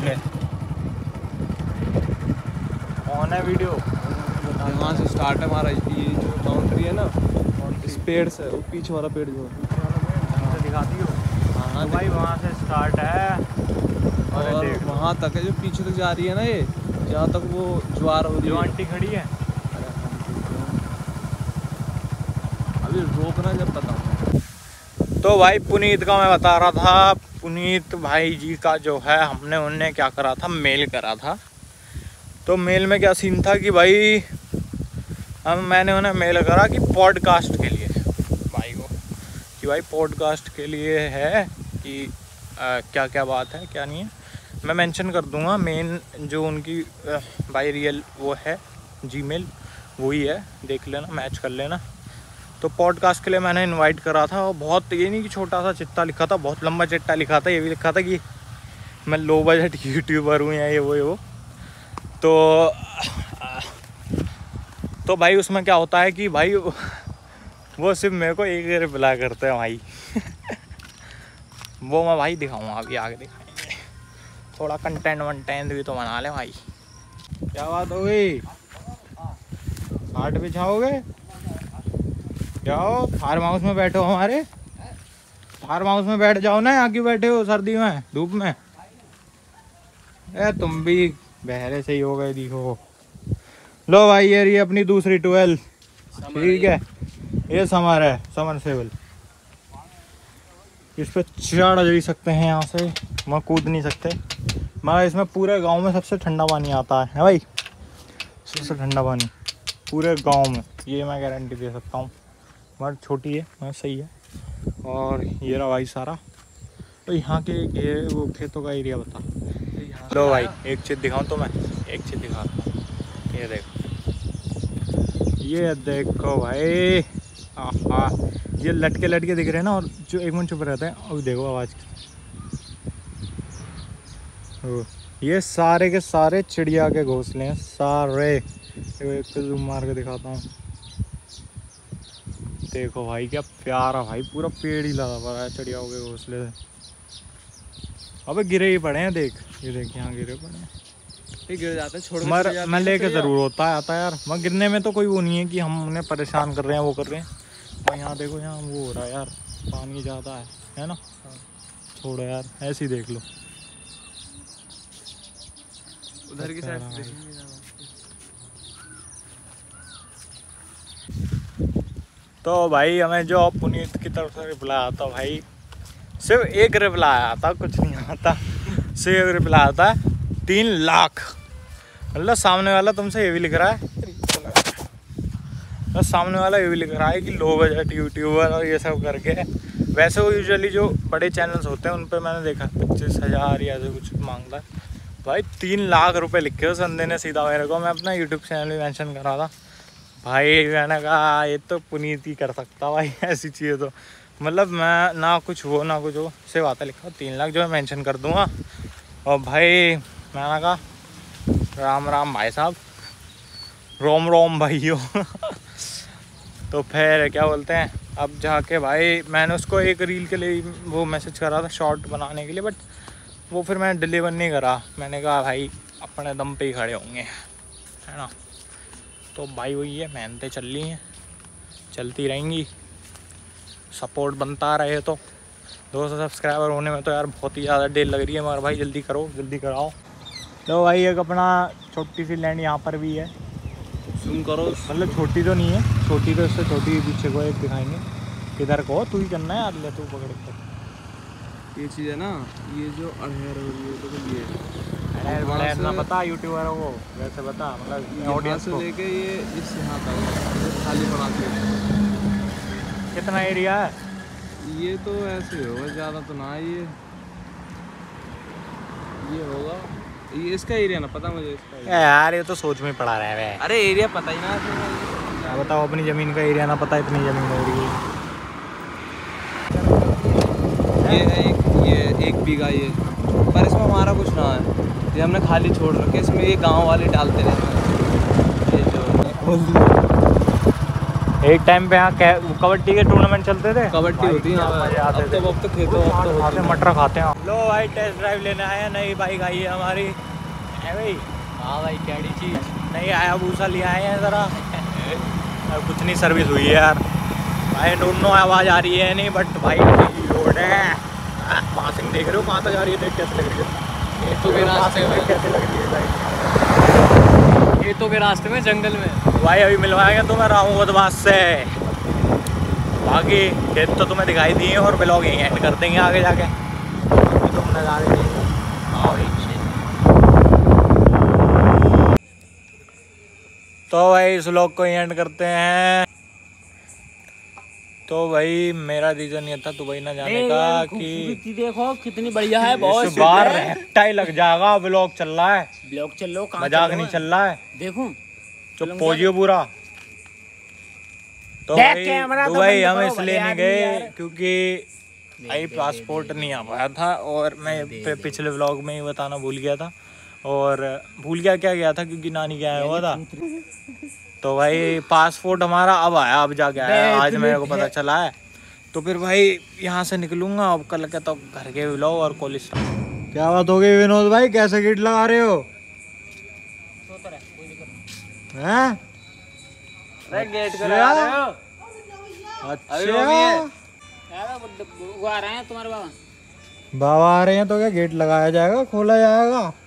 है, ऑन है वीडियो। यहाँ से स्टार्ट है हमारा, ये जो बाउंड्री है ना, इस पेड़ से, वो पीछे वाला पेड़ जो है दिखाती हो। हाँ तो भाई वहाँ से स्टार्ट है और वहाँ तक है, जो पीछे तक जा रही है ना, ये जहाँ तक वो ज्वार हो रही जो है। आंटी खड़ी है, अभी रोकना जब पता। तो भाई पुनीत का मैं बता रहा था, पुनीत भाई जी का जो है, हमने उनने क्या करा था, मेल करा था। तो मेल में क्या सीन था कि भाई मैंने उन्हें मेल करा कि पॉडकास्ट के लिए भाई को, कि भाई पॉडकास्ट के लिए है कि क्या क्या बात है क्या नहीं है, मैं मेंशन कर दूंगा। मेन जो उनकी भाई रियल वो है जीमेल वही है, देख लेना, मैच कर लेना। तो पॉडकास्ट के लिए मैंने इनवाइट करा था, और बहुत ये नहीं कि छोटा सा चिट्ठा लिखा था, बहुत लंबा चिट्ठा लिखा था। ये भी लिखा था कि मैं लो बजट यूट्यूबर हूँ या ये वो। तो भाई उसमें क्या होता है कि भाई वो सिर्फ मेरे को एक रिप्लाई करते हैं भाई। वो मैं भाई दिखाऊंगा, अभी आगे दिखाएंगे, थोड़ा कंटेंट वंटेंट भी तो बना ले भाई। क्या बात हो गई, खाट बिछाओगे? क्या हो, फार्म हाउस में बैठे हो हमारे? फार्म हाउस में बैठ जाओ ना, यहाँ क्यों बैठे हो सर्दी में धूप में? तुम भी बहरे से ही हो गए दिखो। लो भाई ये रही अपनी दूसरी 12, ठीक है। ये समर है, समरसेबल, इस पे चढ़ जा सकते हैं, यहाँ से वहाँ कूद नहीं सकते। मगर इसमें पूरे गांव में सबसे ठंडा पानी आता है भाई, सबसे ठंडा पानी पूरे गांव में, ये मैं गारंटी दे सकता हूँ। मगर छोटी है मगर सही है। और ये रहा भाई सारा, तो यहाँ के ये वो खेतों का एरिया बता। लो भाई एक चीज़ दिखाऊँ तो मैं, एक चीज़ दिखाता हूँ, ये देखो, ये देखो भाई, आहा, ये लटके लटके दिख रहे हैं ना, और जो एक मिनट चुप रहते हैं, अब देखो आवाज़, ये सारे के सारे चिड़िया के घोंसले हैं सारे। एक जूम मार के दिखाता हूँ, देखो भाई क्या प्यारा, भाई पूरा पेड़ ही लगा पड़ा है चिड़ियाओं के घोंसले से। अबे गिरे ही पड़े हैं, देख ये देख, यहाँ गिरे पड़े हैं, ये गिर जाते हैं, छोड़ मगर मैं लेके ज़रूर होता है आता है यार। मगर गिरने में तो कोई वो नहीं है कि हम उन्हें परेशान कर रहे हैं, वो कर रहे हैं। और यहाँ देखो, यहाँ वो हो रहा है यार, पानी ज़्यादा है ना। छोड़ो यार, ऐसे ही देख लो, उधर की साइड। तो भाई हमें जो पुनीत की तरफ से रिप्लाई आता भाई, सिर्फ एक रिप्लाई आता, कुछ नहीं आता, सिर्फ एक रिप्लाई आता है 3 लाख। मतलब सामने वाला तुमसे ये भी लिख रहा है, तो सामने वाला ये भी लिख रहा है कि लो बजट यूट्यूबर और ये सब करके। वैसे वो यूजुअली जो बड़े चैनल्स होते हैं उन पर मैंने देखा 25,000 या ऐसे कुछ मांगता है। भाई 3 लाख रुपए लिखे उस बंदे ने सीधा मेरे को। मैं अपना यूट्यूब चैनल भी मेंशन कर रहा था भाई, मैंने कहा ये तो पुनीत ही कर सकता भाई ऐसी चीज़ें। तो मतलब मैं ना कुछ हो ना कुछ हो, सिर्फ आता लिखा 3 लाख, जो मैं मेंशन कर दूंगा। और भाई मैंने कहा राम राम भाई साहब, रोम रोम भाइयों। तो फिर क्या बोलते हैं, अब जाके भाई मैंने उसको एक रील के लिए वो मैसेज करा था शॉर्ट बनाने के लिए, बट वो फिर मैंने डिलीवर नहीं करा। मैंने कहा भाई अपने दम पे ही खड़े होंगे, है ना। तो भाई वही है, मेहनतें चल रही हैं, चलती रहेंगी, सपोर्ट बनता रहे। तो 200 सब्सक्राइबर होने में तो यार बहुत ही ज़्यादा देर लग रही है, मगर भाई जल्दी करो, जल्दी कराओ। तो भाई एक अपना छोटी सी लैंड यहाँ पर भी है, जूम करो, मतलब छोटी तो नहीं है, छोटी तो इससे छोटी, पीछे को एक दिखाएंगे। इधर को तू ही करना है यार, ले तू पकड़ कर। ये चीज़ है ना, ये जो अड़हेर हो रही है तो ये अड़हेर ना पता यूट्यूबर है वो, वैसे बता, मतलब ऑडियंस से लेके ये इस यहाँ तक खाली बना के। कितना एरिया है ये? तो ऐसे होगा, ज़्यादा तो ना। ये होगा, ये इसका एरिया ना पता मुझे, इसका यार ये तो सोच में पड़ा रहा है। अरे एरिया पता ही ना, क्या बताओ, अपनी ज़मीन का एरिया ना पता, इतनी ज़मीन हो रही है। ये है ये 1 बीघा, ये पर इसमें हमारा कुछ ना है, ये हमने खाली छोड़ रखे। इसमें ये गांव वाले डालते रहते हैं, ये जो एक टाइम पे यहाँ कबड्डी के टूर्नामेंट चलते थे। कबड्डी होती है यहाँ पे। आते थे। अब तो खेतों अब तो खाते मटर खाते हैं। लो भाई टेस्ट ड्राइव लेने आए हैं, नई बाइक आई है हमारी। है भाई? हाँ भाई कैडी चीज नहीं आया, भूसा ले आए हैं ज़रा। कुछ नहीं सर्विस हुई है यार भाई, दोनों आवाज़ आ रही है नहीं, बट भाई रोड है। पासिंग देख रहे हो कहाँ तक जा रही है, देख कैसे लग रही है। खेतों के रास्ते में कैसे लग रही है भाई, खेतों के रास्ते में जंगल में। भाई अभी मिलवाएंगे तो मैं राहूँ बदमाश से। बाकी खेत तो तुम्हें दिखाई दिए और ब्लॉग यहीं एंड कर देंगे आगे जाके। तुम नज़ारे देखो। तो भाई इस व्लॉग को एंड करते हैं। तो भाई मेरा रीजन ये था दुबई ना जाने का कि देखो कितनी बढ़िया है, बहुत इस बार रेक्टा ही लग जाएगा। व्लॉग चल रहा है, ब्लॉक चल लो, मजाक नहीं चल रहा है। देखूं चुप पोजियो पूरा। तो देख भाई कैमरा तो दुबई बंद हम करो, इसलिए भले नहीं आदमी गए यार। क्योंकि भाई पासपोर्ट नहीं आ पाया था, और मैं पिछले व्लॉग में ही बताना भूल गया था। और भूल गया क्या गया था, क्योंकि नानी क्या आया हुआ था। तो भाई पासपोर्ट हमारा अब आया, अब जाके आया, आज मेरे को पता चला है। तो फिर भाई यहाँ से निकलूंगा अब कल के, तो घर के व्लॉग और कॉलेज। क्या बात हो गई विनोद भाई, कैसे गेट लगा रहे हो? हैं? गेट अच्छा। करा रहे हो? अभी वो भी है। वो आ रहे हैं तुम्हारे बाबा। बाबा आ रहे हैं तो क्या गेट लगाया जाएगा, खोला जाएगा?